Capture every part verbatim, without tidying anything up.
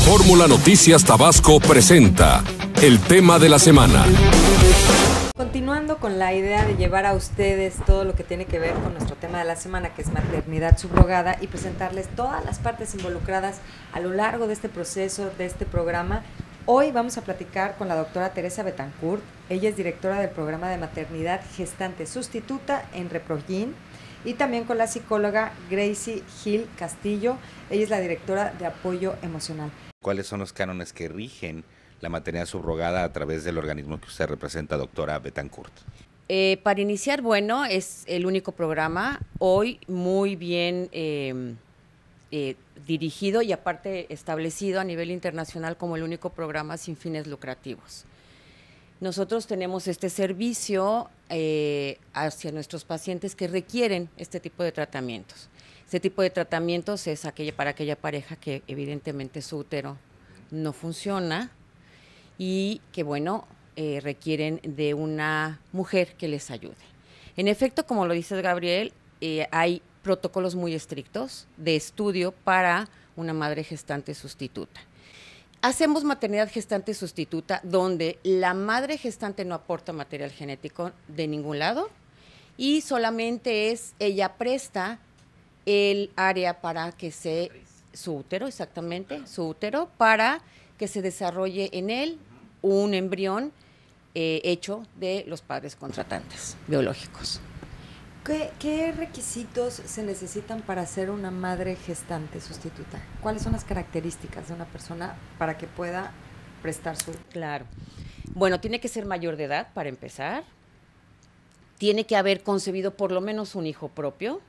Fórmula Noticias Tabasco presenta el tema de la semana. Continuando con la idea de llevar a ustedes todo lo que tiene que ver con nuestro tema de la semana, que es maternidad subrogada, y presentarles todas las partes involucradas a lo largo de este proceso, de este programa, hoy vamos a platicar con la doctora Teresa Betancourt. Ella es directora del programa de maternidad gestante sustituta en Reprogin, y también con la psicóloga Gracie Gil Castillo. Ella es la directora de apoyo emocional. ¿Cuáles son los cánones que rigen la maternidad subrogada a través del organismo que usted representa, doctora Betancourt? Eh, para iniciar, bueno, es el único programa hoy muy bien eh, eh, dirigido y aparte establecido a nivel internacional como el único programa sin fines lucrativos. Nosotros tenemos este servicio eh, hacia nuestros pacientes que requieren este tipo de tratamientos. Este tipo de tratamientos es aquella, para aquella pareja que evidentemente su útero no funciona y que, bueno, eh, requieren de una mujer que les ayude. En efecto, como lo dice Gabriel, eh, hay protocolos muy estrictos de estudio para una madre gestante sustituta. Hacemos maternidad gestante sustituta donde la madre gestante no aporta material genético de ningún lado y solamente es, ella presta el área para que se, su útero, exactamente, su útero, para que se desarrolle en él un embrión eh, hecho de los padres contratantes biológicos. ¿Qué, ¿Qué requisitos se necesitan para ser una madre gestante sustituta? ¿Cuáles son las características de una persona para que pueda prestar su...? Claro. Bueno, tiene que ser mayor de edad, para empezar. Tiene que haber concebido por lo menos un hijo propio.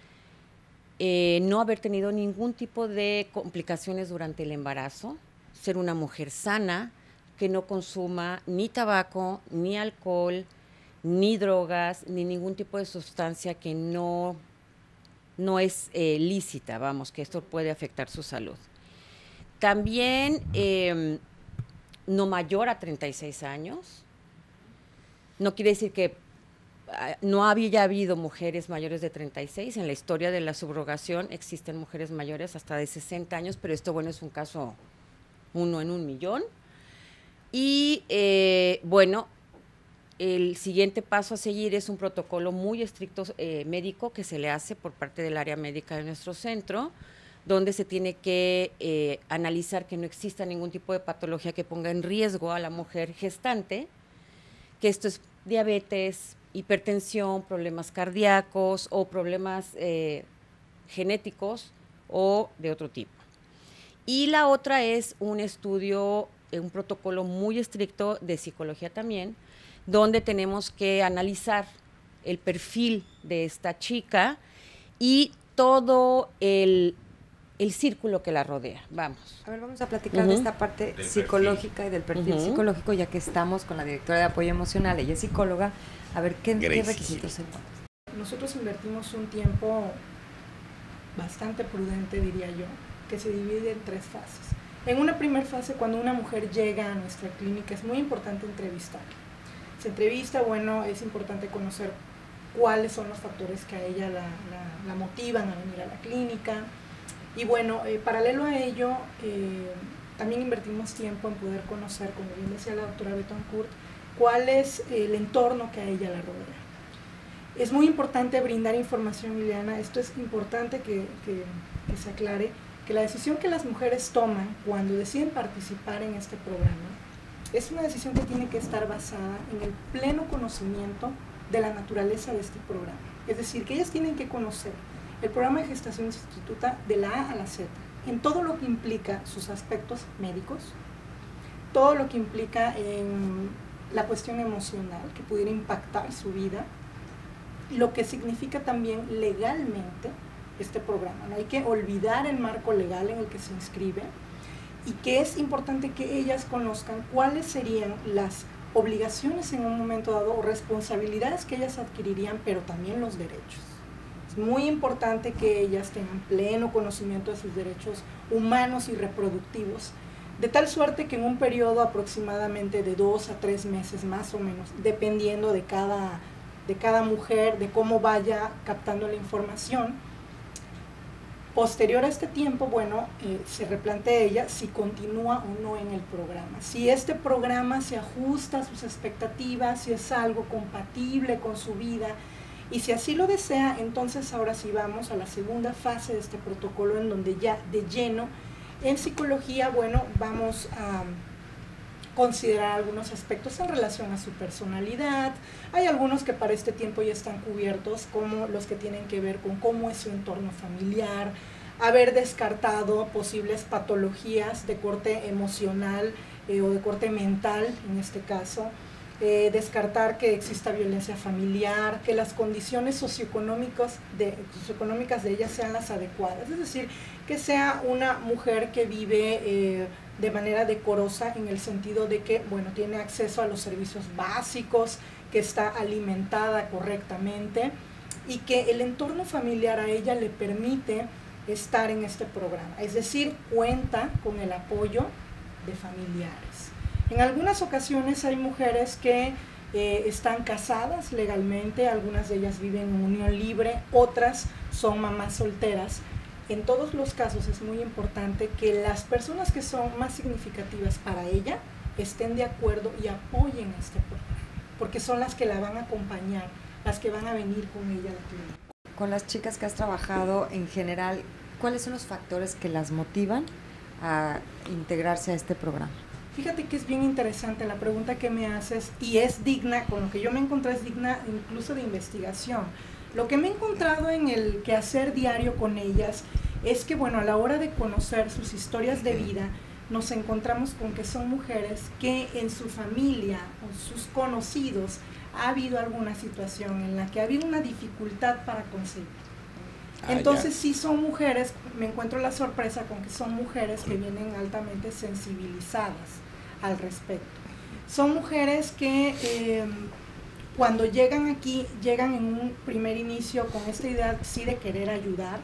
Eh, no haber tenido ningún tipo de complicaciones durante el embarazo. Ser una mujer sana, que no consuma ni tabaco, ni alcohol, ni drogas, ni ningún tipo de sustancia que no, no es eh, lícita, vamos, que esto puede afectar su salud. También eh, no mayor a treinta y seis años. No quiere decir que uh, no había habido mujeres mayores de treinta y seis. En la historia de la subrogación existen mujeres mayores hasta de sesenta años, pero esto, bueno, es un caso uno en un millón. Y, eh, bueno, el siguiente paso a seguir es un protocolo muy estricto eh, médico que se le hace por parte del área médica de nuestro centro, donde se tiene que eh, analizar que no exista ningún tipo de patología que ponga en riesgo a la mujer gestante, que esto es diabetes, hipertensión, problemas cardíacos o problemas eh, genéticos o de otro tipo. Y la otra es un estudio, un protocolo muy estricto de psicología también, donde tenemos que analizar el perfil de esta chica y todo el, el círculo que la rodea. Vamos. A ver, vamos a platicar uh-huh. de esta parte del psicológica perfil. y del perfil Uh-huh. psicológico, ya que estamos con la directora de apoyo emocional, ella es psicóloga. A ver, ¿qué, ¿qué requisitos se encuentran? Nosotros invertimos un tiempo bastante prudente, diría yo, que se divide en tres fases. En una primera fase, cuando una mujer llega a nuestra clínica, es muy importante entrevistarla. Se entrevista, bueno, es importante conocer cuáles son los factores que a ella la, la, la motivan a venir a la clínica. Y bueno, eh, paralelo a ello, eh, también invertimos tiempo en poder conocer, como bien decía la doctora Betancourt, cuál es el entorno que a ella la rodea. Es muy importante brindar información, Liliana. Esto es importante que, que, que se aclare, que la decisión que las mujeres toman cuando deciden participar en este programa es una decisión que tiene que estar basada en el pleno conocimiento de la naturaleza de este programa. Es decir, que ellas tienen que conocer el programa de gestación sustituta de la A a la Z, en todo lo que implica sus aspectos médicos, todo lo que implica en la cuestión emocional que pudiera impactar su vida, lo que significa también legalmente este programa. No hay que olvidar el marco legal en el que se inscribe, y que es importante que ellas conozcan cuáles serían las obligaciones en un momento dado o responsabilidades que ellas adquirirían, pero también los derechos. Es muy importante que ellas tengan pleno conocimiento de sus derechos humanos y reproductivos, de tal suerte que en un periodo aproximadamente de dos a tres meses más o menos, dependiendo de cada, de cada mujer, de cómo vaya captando la información, Posterior a este tiempo, bueno, eh, se replantea ella si continúa o no en el programa. Si este programa se ajusta a sus expectativas, si es algo compatible con su vida, y si así lo desea, entonces ahora sí vamos a la segunda fase de este protocolo, en donde ya de lleno, en psicología, bueno, vamos a considerar algunos aspectos en relación a su personalidad. Hay algunos que para este tiempo ya están cubiertos, como los que tienen que ver con cómo es su entorno familiar, haber descartado posibles patologías de corte emocional eh, o de corte mental, en este caso, eh, descartar que exista violencia familiar, que las condiciones socioeconómicas de, socioeconómicas de ella sean las adecuadas, es decir, que sea una mujer que vive eh, de manera decorosa, en el sentido de que, bueno, tiene acceso a los servicios básicos, que está alimentada correctamente y que el entorno familiar a ella le permite estar en este programa, es decir, cuenta con el apoyo de familiares. En algunas ocasiones hay mujeres que eh, están casadas legalmente, algunas de ellas viven en unión libre, otras son mamás solteras. En todos los casos es muy importante que las personas que son más significativas para ella estén de acuerdo y apoyen este programa, porque son las que la van a acompañar, las que van a venir con ella a la clínica. Con las chicas que has trabajado en general, ¿cuáles son los factores que las motivan a integrarse a este programa? Fíjate que es bien interesante la pregunta que me haces, y es digna, con lo que yo me encontré es digna incluso de investigación. Lo que me he encontrado en el quehacer diario con ellas es que, bueno, a la hora de conocer sus historias de vida, nos encontramos con que son mujeres que en su familia o sus conocidos ha habido alguna situación en la que ha habido una dificultad para concebir. Ah, Entonces ya. sí son mujeres, me encuentro la sorpresa con que son mujeres que vienen altamente sensibilizadas al respecto. Son mujeres que eh, cuando llegan aquí, llegan en un primer inicio con esta idea sí de querer ayudar,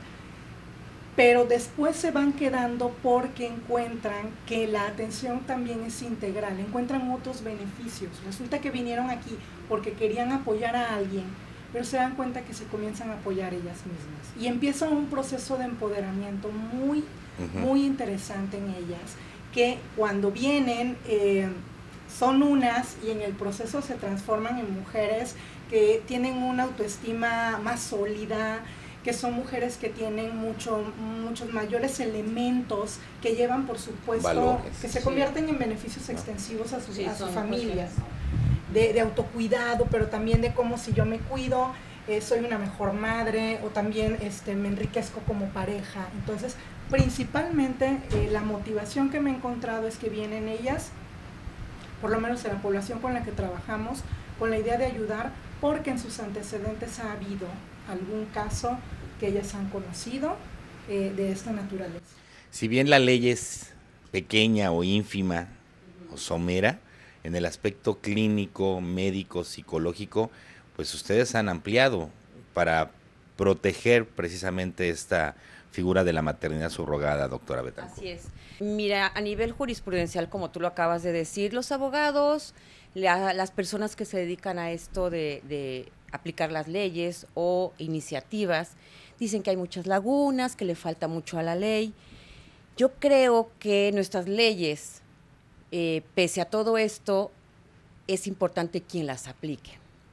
pero después se van quedando porque encuentran que la atención también es integral, encuentran otros beneficios. Resulta que vinieron aquí porque querían apoyar a alguien, pero se dan cuenta que se comienzan a apoyar ellas mismas. Y empieza un proceso de empoderamiento muy, uh-huh. muy interesante en ellas, que cuando vienen eh, son unas y en el proceso se transforman en mujeres que tienen una autoestima más sólida, que son mujeres que tienen mucho, muchos mayores elementos que llevan, por supuesto, valores, que se convierten sí. en beneficios extensivos a sus, sí, a sus familias, de, de autocuidado, pero también de cómo si yo me cuido, eh, soy una mejor madre, o también este, me enriquezco como pareja. Entonces, principalmente, eh, la motivación que me he encontrado es que vienen ellas, por lo menos en la población con la que trabajamos, con la idea de ayudar, porque en sus antecedentes ha habido algún caso que ellas han conocido eh, de esta naturaleza. Si bien la ley es pequeña o ínfima o somera, en el aspecto clínico, médico, psicológico, pues ustedes han ampliado para proteger precisamente esta figura de la maternidad subrogada, doctora Betancourt. Así es. Mira, a nivel jurisprudencial, como tú lo acabas de decir, los abogados, la, las personas que se dedican a esto de, de aplicar las leyes o iniciativas, dicen que hay muchas lagunas, que le falta mucho a la ley. Yo creo que nuestras leyes, eh, pese a todo esto, es importante quien las aplique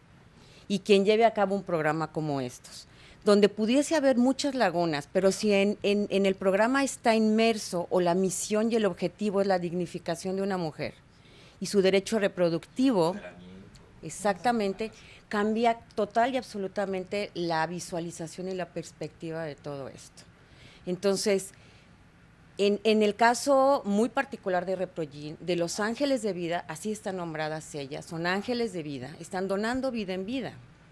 y quien lleve a cabo un programa como estos, donde pudiese haber muchas lagunas, pero si en, en, en el programa está inmerso o la misión y el objetivo es la dignificación de una mujer y su derecho reproductivo, exactamente, cambia total y absolutamente la visualización y la perspectiva de todo esto. Entonces, en, en el caso muy particular de Reprogin, de los ángeles de vida, así están nombradas ellas, son ángeles de vida, están donando vida en vida.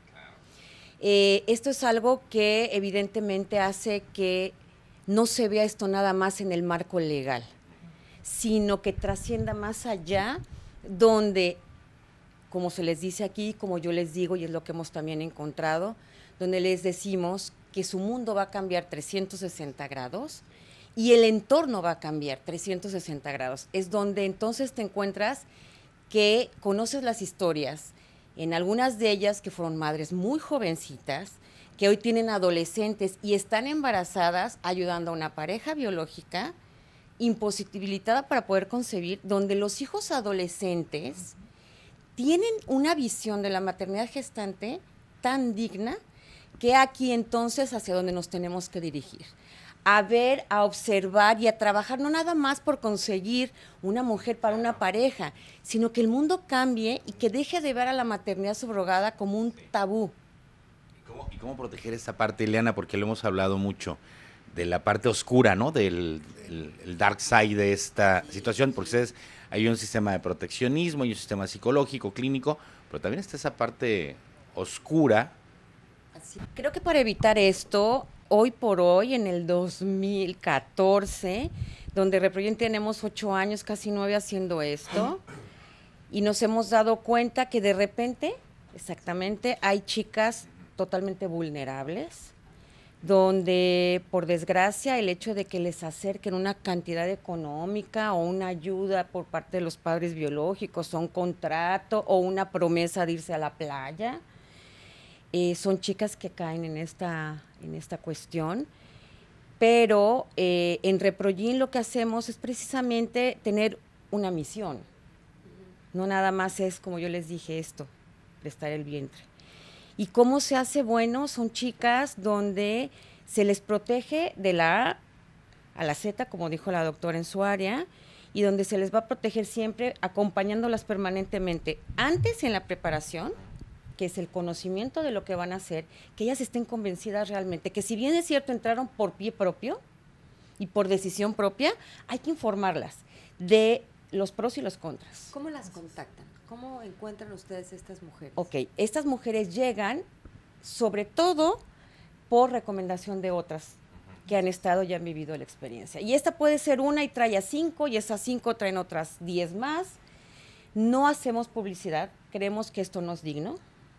Eh, esto es algo que evidentemente hace que no se vea esto nada más en el marco legal, sino que trascienda más allá, donde, como se les dice aquí, como yo les digo, y es lo que hemos también encontrado, donde les decimos que su mundo va a cambiar trescientos sesenta grados y el entorno va a cambiar trescientos sesenta grados. Es donde entonces te encuentras que conoces las historias, en algunas de ellas que fueron madres muy jovencitas, que hoy tienen adolescentes y están embarazadas ayudando a una pareja biológica imposibilitada para poder concebir, donde los hijos adolescentes tienen una visión de la maternidad gestante tan digna que aquí entonces hacia donde nos tenemos que dirigir. A ver, a observar y a trabajar, no nada más por conseguir una mujer para una pareja, sino que el mundo cambie y que deje de ver a la maternidad subrogada como un tabú. ¿Y cómo, y cómo proteger esta parte, Ileana? Porque lo hemos hablado mucho, de la parte oscura, ¿no? Del el, el dark side de esta situación, porque ustedes, hay un sistema de proteccionismo, hay un sistema psicológico, clínico, pero también está esa parte oscura. Así. Creo que para evitar esto, hoy por hoy, en el dos mil catorce, donde Reproyen tenemos ocho años, casi nueve haciendo esto, y nos hemos dado cuenta que de repente, exactamente, hay chicas totalmente vulnerables, donde por desgracia el hecho de que les acerquen una cantidad económica o una ayuda por parte de los padres biológicos, o un contrato o una promesa de irse a la playa, eh, son chicas que caen en esta, en esta cuestión. Pero eh, en Reproyin lo que hacemos es precisamente tener una misión. No nada más es, como yo les dije, esto, prestar el vientre. ¿Y cómo se hace? Bueno, son chicas donde se les protege de la A a la Z, como dijo la doctora en su área, y donde se les va a proteger siempre acompañándolas permanentemente. Antes en la preparación, que es el conocimiento de lo que van a hacer, que ellas estén convencidas realmente, que si bien es cierto entraron por pie propio y por decisión propia, hay que informarlas de los pros y los contras. ¿Cómo las contactan? ¿Cómo encuentran ustedes estas mujeres? Ok, estas mujeres llegan sobre todo por recomendación de otras que han estado y han vivido la experiencia. Y esta puede ser una y trae a cinco, y esas cinco traen otras diez más. No hacemos publicidad, creemos que esto no es digno,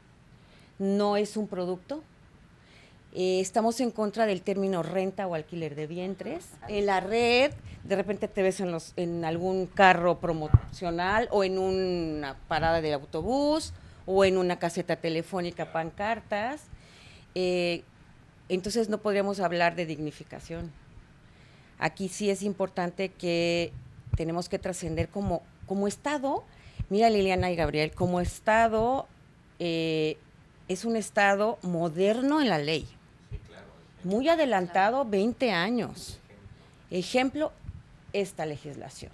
no es un producto. Eh, estamos en contra del término renta o alquiler de vientres. En la red, de repente te ves en, los, en algún carro promocional o en una parada de autobús o en una caseta telefónica, pancartas. Eh, entonces no podríamos hablar de dignificación. Aquí sí es importante que tenemos que trascender como, como Estado. Mira, Liliana y Gabriel, como Estado eh, es un Estado moderno en la ley. Muy adelantado, veinte años. Ejemplo, esta legislación.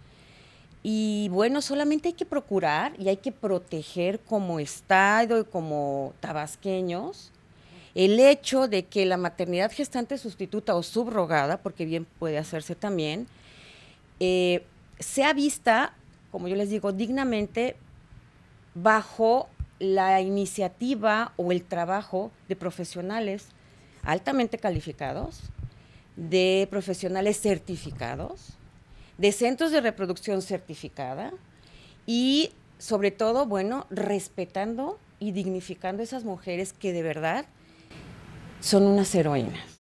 Y bueno, solamente hay que procurar y hay que proteger como Estado y como tabasqueños el hecho de que la maternidad gestante sustituta o subrogada, porque bien puede hacerse también, eh, sea vista, como yo les digo, dignamente bajo la iniciativa o el trabajo de profesionales altamente calificados, de profesionales certificados, de centros de reproducción certificada y sobre todo, bueno, respetando y dignificando a esas mujeres que de verdad son unas heroínas.